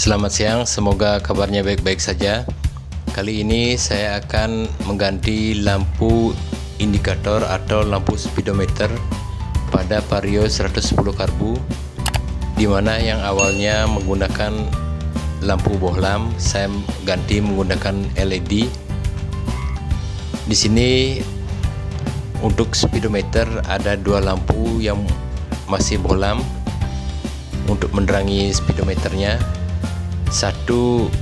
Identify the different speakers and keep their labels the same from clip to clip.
Speaker 1: Selamat siang, semoga kabarnya baik-baik saja. Kali ini saya akan mengganti lampu indikator atau lampu speedometer pada Vario 110 karbu, dimana yang awalnya menggunakan lampu bohlam, saya ganti menggunakan LED. Di sini untuk speedometer ada dua lampu yang masih bohlam untuk menerangi speedometernya. Satu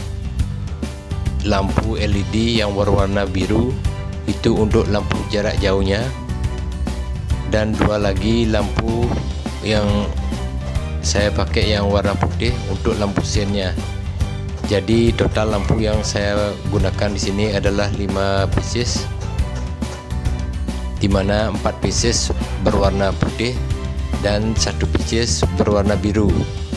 Speaker 1: lampu LED yang berwarna biru itu untuk lampu jarak jauhnya, dan dua lagi lampu yang saya pakai yang warna putih untuk lampu sennya. Jadi total lampu yang saya gunakan di sini adalah 5 pieces, dimana 4 pieces berwarna putih dan 1 pieces berwarna biru.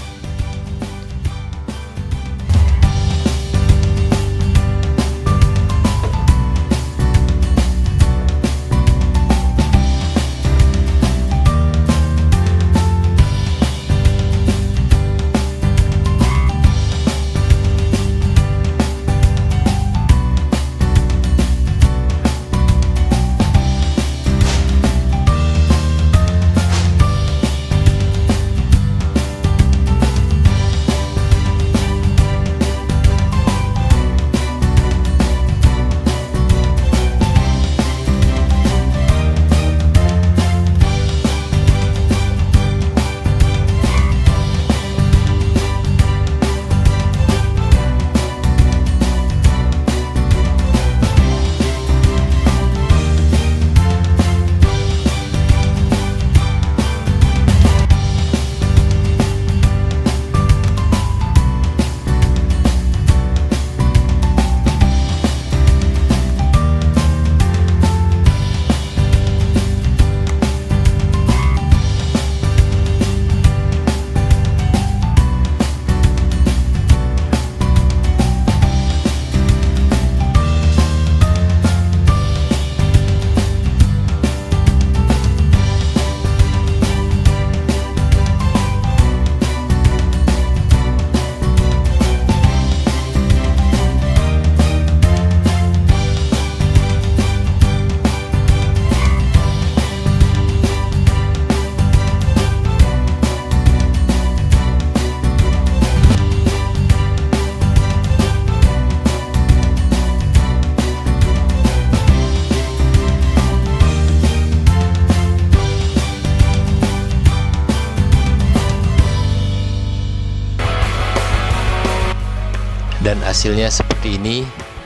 Speaker 1: Dan hasilnya seperti ini.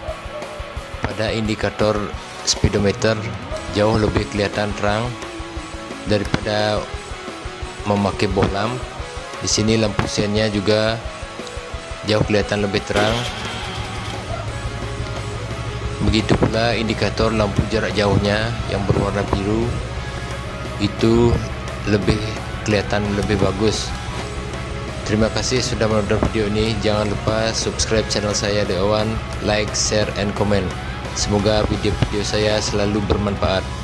Speaker 1: Pada indikator speedometer jauh lebih kelihatan terang daripada memakai bohlam. Di sini lampu sennya juga jauh kelihatan lebih terang. Begitu pula indikator lampu jarak jauhnya yang berwarna biru itu lebih kelihatan lebih bagus. Terima kasih sudah menonton video ini. Jangan lupa subscribe channel saya The Owan, like, share, and comment. Semoga video-video saya selalu bermanfaat.